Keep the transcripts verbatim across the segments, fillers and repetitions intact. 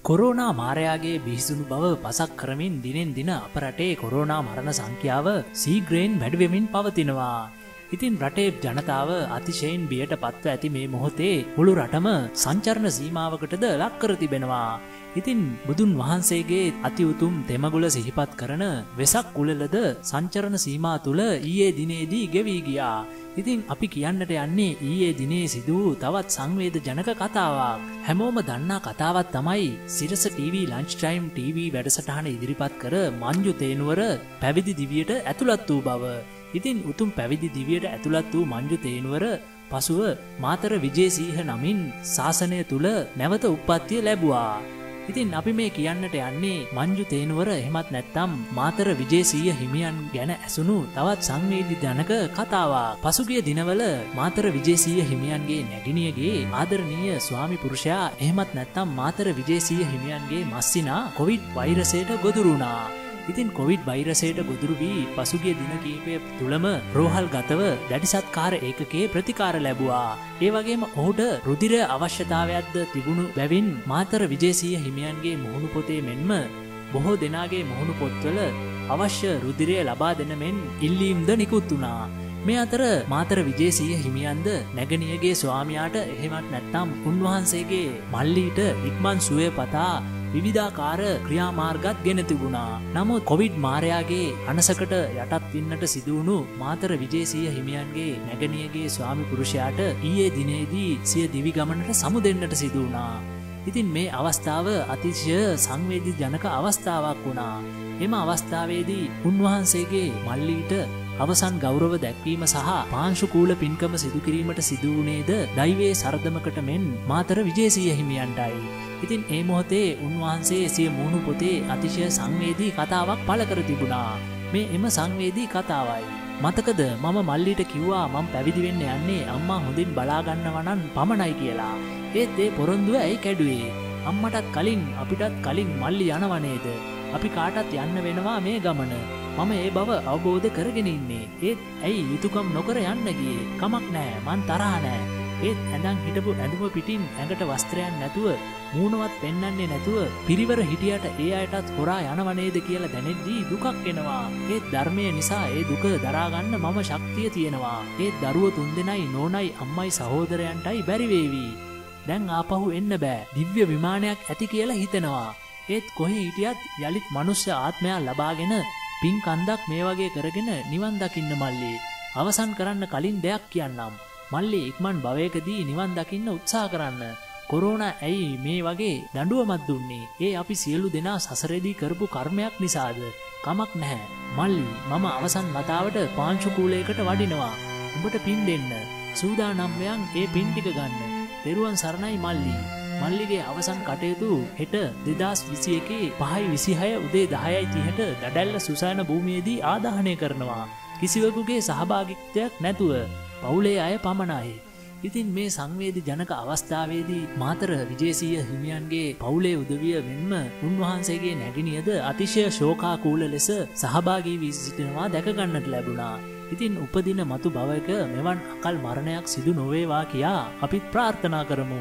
Corona මාරයාගේ බිහිසුණු බව පසක් කරමින් දිනෙන් දින අප රටේ කොරෝනා මරණ සංඛ්‍යාව සීග්‍රයෙන් වැඩි වෙමින් පවතිනවා. ඉතින් රටේ ජනතාව අතිශයින් බියට පත්ව ඇති මේ මොහොතේ මුළු රටම සංචරණ සීමාවකටද ලක් කර තිබෙනවා. ඉතින් බුදුන් වහන්සේගේ අති උතුම් තෙමගුල සිහිපත් කරන වෙසක් කුලලද සංචරණ සීමා තුල ඊයේ දිනේදී ගෙවී ගියා. ඉතින් අපි කියන්නට යන්නේ ඊයේ දිනේ සිදු වූ තවත් සංවේද ජනක කතාවක්. හැමෝම දන්නා කතාවක් තමයි Sirasa TV lunch time TV වැඩසටහන ඉදිරිපත් කර මංජු තේනුවර පැවිදි දිවියට ඇතුළත් වූ බව. ඉතින් උතුම් පැවිදි දිවියට ඇතුළත් වූ මංජු තේනුවර පසුව මාතර විජේසීහ නමින් ශාසනය තුල නැවත උප්පත්තිය ලැබුවා. ඉතින් අපි මේ කියන්නට යන්නේ මංජු තේනුවර එහෙමත් නැත්නම් මාතර විජේසීහ හිමියන් ගැන ඇසුණු තවත් සංවේදී ජනක කතාවක්. පසුගිය දිනවල මාතර විජේසීහ හිමියන්ගේ නැගිනියගේ ආදරණීය ස්වාමි පුරුෂයා එහෙමත් නැත්නම් මාතර විජේසීහ හිමියන්ගේ මස්සිනා කොවිඩ් වෛරසයට ගොදුරු වුණා. ඉතින් කොවිඩ් වෛරසයට ගොදුරු වී පසුගිය දින කිහිපය තුලම රෝහල් ගතව දැඩි සත්කාර ඒකකයේ ප්‍රතිකාර ලැබුවා. ඒ වගේම ඔහුට රුධිර අවශ්‍යතාවයක්ද තිබුණු බැවින් මාතර විජේසීහ හිමියන්ගේ මුහුණු පොතේ මෙන්ම බොහෝ දෙනාගේ මුහුණු පොත්වල අවශ්‍ය රුධිරය ලබා දෙන මෙන් ඉල්ලීම්ද නිකුත් වුණා. මේ අතර මාතර විජේසීහ හිමියන්ද නැගණියගේ ස්වාමියාට එහෙමත් නැත්නම් උන්වහන්සේගේ මල්ලීට ඉක්මන් සුවය පතා විවිධාකාර ක්‍රියාමාර්ගත් ගෙන තිබුණා. නමුත් කොවිඩ් මාරයාගේ අනසකට යටත් වෙන්නට සිදුවුණු මාතර විජේසීහ හිමියන්ගේ නැගණියගේ ස්වාමි පුරුෂයාට ඊයේ දිනේදී සිය දිවි ගමනට සමු දෙන්නට සිදු වුණා. ඉතින් මේ අවස්ථාව අතිශය සංවේදී ජනක අවස්ථාවක් වුණා. එම අවස්ථාවේදී උන්වහන්සේගේ මල්ලීට අවසන් ගෞරව දැක්වීම සහ පාංශුකූල පින්කම සිදු කිරීමට සිදු වුණේද දෛවයේ සරදමකට මෙන් මාතර විජේසීහ හිමියන්ටයි. ඉතින් ඒ මොහොතේ උන්වහන්සේ සිය මුහුණු පොතේ අතිශය සංවේදී කතාවක් පළ කර තිබුණා. මේ එම සංවේදී කතාවයි. මතකද මම මල්ලීට කිව්වා මම පැවිදි වෙන්න යන්නේ අම්මා හොඳින් බලා ගන්නවා නම් පමණයි කියලා. ඒත් ඒ පොරොන්දුව ඇයි කැඩුවේ? අම්මටත් කලින් අපිටත් කලින් මල්ලි යනව නේද? අපි කාටත් යන්න වෙනවා මේ ගමන. මම ඒ බව අවබෝධ කරගෙන ඉන්නේ. ඒත් ඇයි යුතුයකම් නොකර යන්න ගියේ? කමක් නැහැ, මං තරහ නැහැ. ඒත් ඇඳන් හිටපු ඇඳුම පිටින් ඇඟට වස්ත්‍රයක් නැතුව මූණවත් පෙන්වන්නේ නැතුව පිරිවර හිටියට ඒ අයටත් හොරා යනව නේද කියලා දැනෙද්දී දුකක් එනවා. ඒත් ධර්මය නිසා ඒ දුක දරා ගන්න මම ශක්තිය තියෙනවා. ඒත් දරුවෝ තුන්දෙනයි නෝනයි අම්මයි සහෝදරයන්ටයි බැරි වේවි. දැන් ආපහු එන්න බෑ. දිව්‍ය විමානයක් ඇති කියලා හිතෙනවා. ඒත් කොහේ හිටියත් යලිත් මනුෂ්‍ය ආත්මයක් ලබාගෙන පින් කන්දක් මේ වගේ කරගෙන නිවන් දකින්න මල්ලි. අවසන් කරන්න කලින් දෙයක් කියන්නම්. මල්ලි ඉක්මන් භවයකදී නිවන් දකින්න උත්සාහ කරන්න. කොරෝනා ඇයි මේ වගේ දඬුවමක් දුන්නේ? ඒ අපි සියලු දෙනා සසරේදී කරපු කර්මයක් නිසාද? කමක් නැහැ. මල්ලි මම අවසන් වතාවට පාංශුකූලයකට වඩිනවා. උඹට පින් දෙන්න. සූදානම් වයන් ඒ පින් ටික ගන්න. පෙරුවන් සරණයි මල්ලි. මල්ලිගේ අවසන් කටයුතු හෙට දෙදාස් විසි එකේ පහයි විසිහය උදේ දහයයි තිහට දඩැල්ල සුසාන භූමියේදී ආදාහනය කරනවා. කිසිවෙකුගේ සහභාගිත්වයක් නැතුව පවුලේ අය පමණයි. ඉතින් මේ සංවේදී ජනක අවස්ථාවේදී මාතර විජේසීහ හිමියන්ගේ පවුලේ උදවිය මෙන්ම උන්වහන්සේගේ නැගණියද අතිශය ශෝකාකූල ලෙස සහභාගී වී සිටිනවා දැක ගන්නට ලැබුණා. ඉතින් උපදින මතු භවයක මෙවන් අකල් මරණයක් සිදු නොවේවා කියා අපි ප්‍රාර්ථනා කරමු.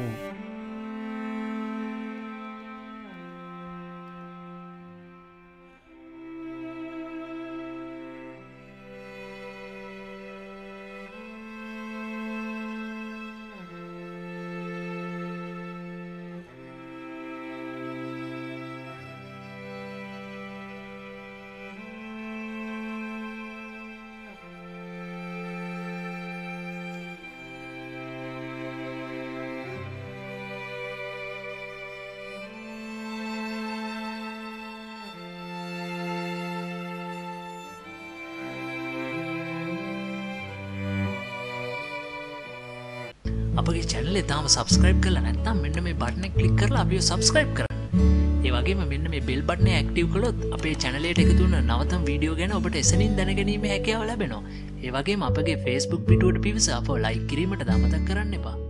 අපගේ channel එක තාම subscribe කරලා නැත්නම් මෙන්න මේ බටන් එක click කරලා අපිව subscribe කරන්න. ඒ වගේම මෙන්න මේ bell button එක active කළොත් අපේ channel එකට එකතු වෙන නවතම වීඩියෝ ගැන ඔබට එසනින් දැනගැනීමේ හැකියාව ලැබෙනවා. ඒ වගේම අපගේ Facebook පිටුවට පිවිස අපව like කිරීමට අමතක කරන්න එපා.